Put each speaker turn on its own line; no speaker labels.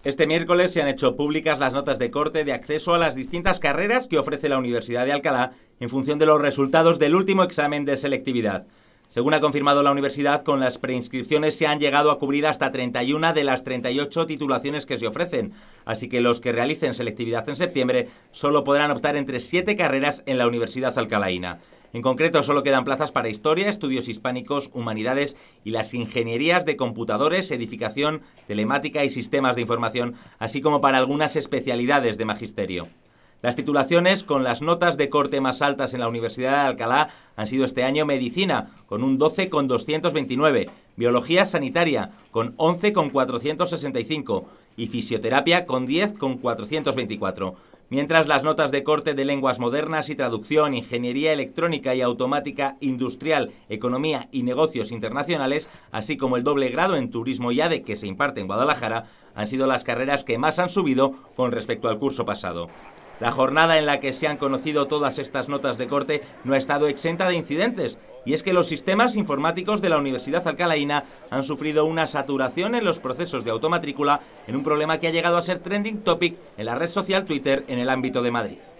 Este miércoles se han hecho públicas las notas de corte de acceso a las distintas carreras que ofrece la Universidad de Alcalá en función de los resultados del último examen de selectividad. Según ha confirmado la universidad, con las preinscripciones se han llegado a cubrir hasta 31 de las 38 titulaciones que se ofrecen, así que los que realicen selectividad en septiembre solo podrán optar entre 7 carreras en la Universidad Alcalaína. En concreto, solo quedan plazas para Historia, Estudios Hispánicos, Humanidades y las Ingenierías de Computadores, Edificación, Telemática y Sistemas de Información, así como para algunas especialidades de Magisterio. Las titulaciones con las notas de corte más altas en la Universidad de Alcalá han sido este año Medicina, con un 12,229, Biología Sanitaria, con 11,465 y Fisioterapia, con 10,424. Mientras las notas de corte de Lenguas Modernas y Traducción, Ingeniería Electrónica y Automática Industrial, Economía y Negocios Internacionales, así como el doble grado en Turismo y ADE que se imparte en Guadalajara, han sido las carreras que más han subido con respecto al curso pasado. La jornada en la que se han conocido todas estas notas de corte no ha estado exenta de incidentes, y es que los sistemas informáticos de la Universidad Alcalaína han sufrido una saturación en los procesos de automatrícula en un problema que ha llegado a ser trending topic en la red social Twitter en el ámbito de Madrid.